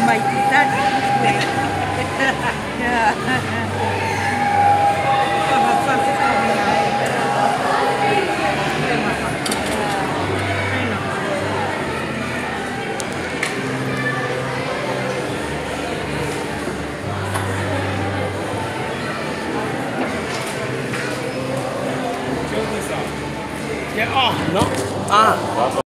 might eat that way. Yeah. Yeah, oh, no. Ah.